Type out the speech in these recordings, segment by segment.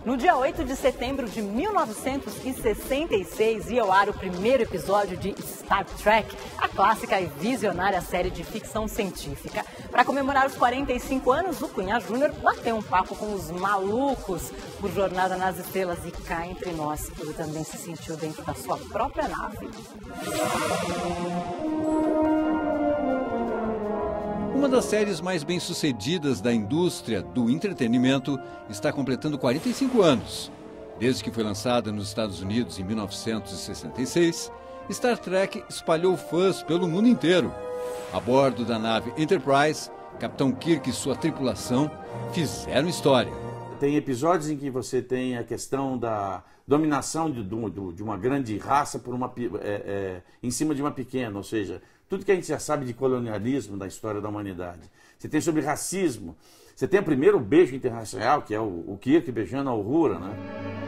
No dia 8 de setembro de 1966, ia ao ar o primeiro episódio de Star Trek, a clássica e visionária série de ficção científica. Para comemorar os 45 anos, o Cunha Júnior bateu um papo com os malucos por Jornada nas Estrelas e cá entre nós, ele também se sentiu dentro da sua própria nave. Uma das séries mais bem-sucedidas da indústria do entretenimento está completando 45 anos. Desde que foi lançada nos Estados Unidos em 1966, Star Trek espalhou fãs pelo mundo inteiro. A bordo da nave Enterprise, Capitão Kirk e sua tripulação fizeram história. Tem episódios em que você tem a questão da dominação de uma grande raça por em cima de uma pequena, ou seja, tudo que a gente já sabe de colonialismo da história da humanidade. Você tem sobre racismo, você tem o primeiro beijo interracial, que é o Kirk beijando a Uhura, né?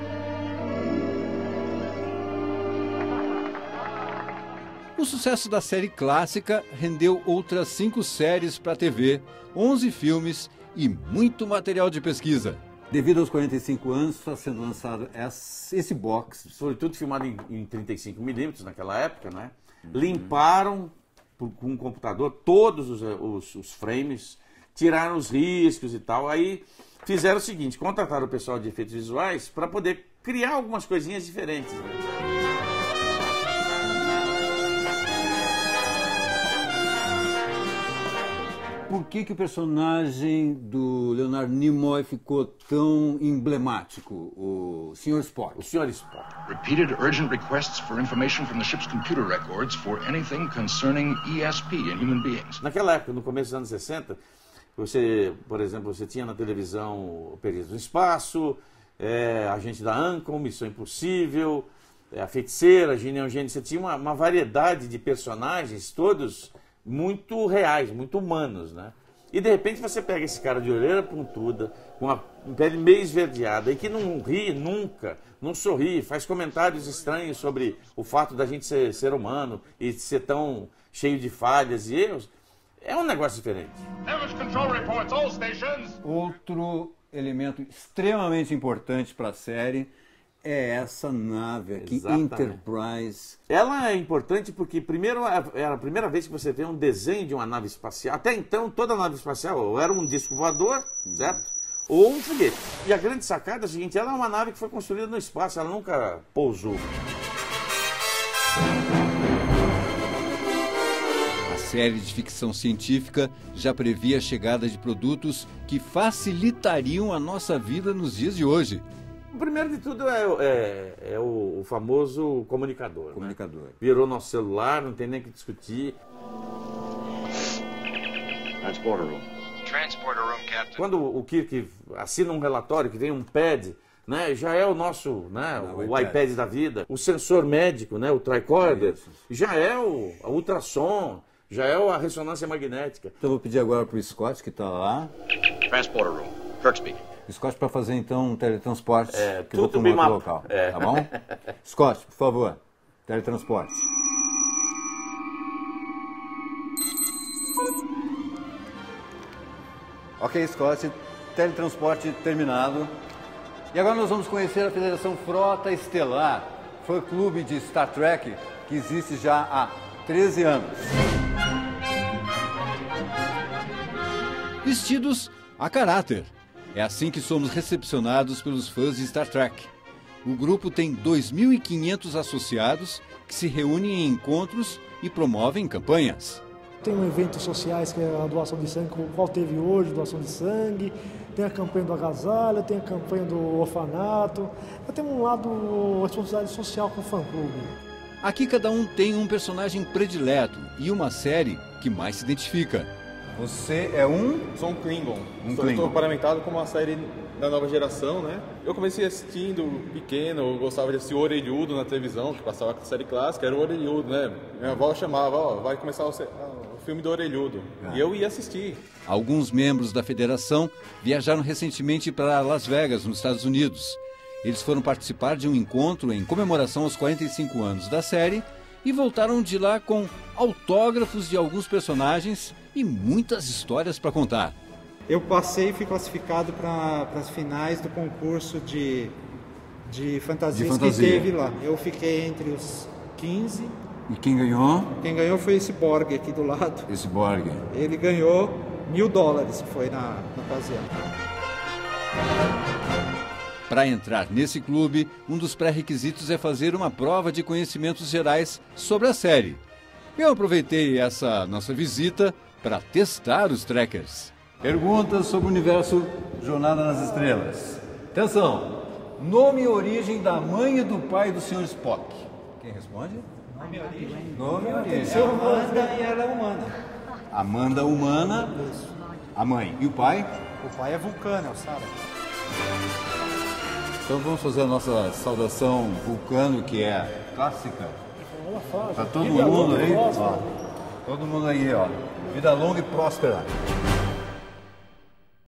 O sucesso da série clássica rendeu outras 5 séries para a TV, 11 filmes e muito material de pesquisa. Devido aos 45 anos, está sendo lançado esse box. Foi tudo filmado em 35mm naquela época, né? Limparam com um computador todos os frames, tiraram os riscos e tal. Aí fizeram o seguinte, contrataram o pessoal de efeitos visuais para poder criar algumas coisinhas diferentes, né? Por que o personagem do Leonard Nimoy ficou tão emblemático, o Sr. Spock? O Sr. Spock. Repeated urgent requests for information from the ship's computer records for anything concerning ESP in human beings. Naquela época, no começo dos anos 60, você, por exemplo, você tinha na televisão o Perdidos no Espaço, Agente da Ancom, Missão Impossível, a Feiticeira, a Gina Eugênia. Você tinha uma variedade de personagens, todos muito reais, muito humanos, né? E de repente você pega esse cara de orelha pontuda, com a pele meio esverdeada, e que não ri nunca, não sorri, faz comentários estranhos sobre o fato da gente ser humano e ser tão cheio de falhas e erros. É um negócio diferente. Outro elemento extremamente importante para a série é essa nave aqui, Exatamente. Enterprise. Ela é importante porque, primeiro, era a primeira vez que você vê um desenho de uma nave espacial. Até então, toda nave espacial ou era um disco voador, certo? Ou um foguete. E a grande sacada é a seguinte, ela é uma nave que foi construída no espaço, ela nunca pousou. A série de ficção científica já previa a chegada de produtos que facilitariam a nossa vida nos dias de hoje. O primeiro de tudo é o famoso comunicador. Comunicador. Né? Virou nosso celular, não tem nem o que discutir. Transporter room. Transporter room, Captain. Quando o Kirk assina um relatório que vem um pad, né, já é o nosso, né, o iPad da vida. O sensor médico, né, o tricorder, já é o ultrassom, já é a ressonância magnética. Então eu vou pedir agora para o Scott, que está lá. Transporter room. Kirk speaking. Scott, para fazer então um teletransporte que eu vou tudo para um outro bem local, tá bom? Scott, por favor, teletransporte. Ok, Scott, teletransporte terminado. E agora nós vamos conhecer a Federação Frota Estelar, fã-clube de Star Trek, que existe já há 13 anos. Vestidos a caráter. É assim que somos recepcionados pelos fãs de Star Trek. O grupo tem 2.500 associados que se reúnem em encontros e promovem campanhas. Tem eventos sociais que é a doação de sangue, qual teve hoje, doação de sangue. Tem a campanha do agasalho, tem a campanha do orfanato. Tem um lado, responsabilidade social com o fã-clube. Aqui cada um tem um personagem predileto e uma série que mais se identifica. Você é Sou um Klingon. Klingon. Estou paramentado como uma série da nova geração, né? Eu comecei assistindo pequeno, eu gostava de assistir o Orelhudo na televisão, que passava com a série clássica, era o Orelhudo, né? Minha avó chamava, vai começar o filme do Orelhudo. E eu ia assistir. Alguns membros da federação viajaram recentemente para Las Vegas, nos Estados Unidos. Eles foram participar de um encontro em comemoração aos 45 anos da série e voltaram de lá com autógrafos de alguns personagens e muitas histórias para contar. Eu passei e fui classificado para as finais do concurso de fantasias que teve lá. Eu fiquei entre os 15. E quem ganhou? Quem ganhou foi esse Borg aqui do lado. Esse Borg. Ele ganhou $1000, que foi na ocasião. Para entrar nesse clube, um dos pré-requisitos é fazer uma prova de conhecimentos gerais sobre a série. Eu aproveitei essa nossa visita para testar os trekkers. Perguntas sobre o universo Jornada nas Estrelas. Atenção! Nome e origem da mãe e do pai do Sr. Spock. Quem responde? Nome e origem? Nome e origem. Amanda e ela é humana. Amanda humana, a mãe. E o pai? O pai é Vulcano, é o Sara. Então vamos fazer a nossa saudação Vulcano, que é clássica. Tá todo mundo aí, ó. Todo mundo aí, ó. Vida longa e próspera.